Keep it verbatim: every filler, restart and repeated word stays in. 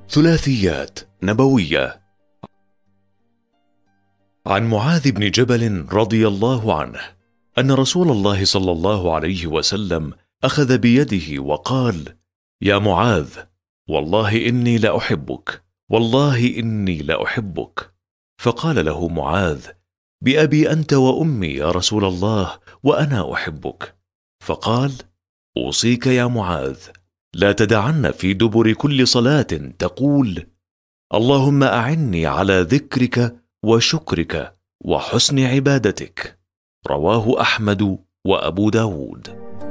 ثلاثيات نبوية. عن معاذ بن جبل رضي الله عنه أن رسول الله صلى الله عليه وسلم أخذ بيده وقال: يا معاذ، والله إني لأحبك، والله إني لأحبك. فقال له معاذ: بأبي أنت وأمي يا رسول الله، وأنا أحبك. فقال: أوصيك يا معاذ، لا تدعن في دبر كل صلاة تقول: اللهم أعني على ذكرك وشكرك وحسن عبادتك. رواه أحمد وأبو داود.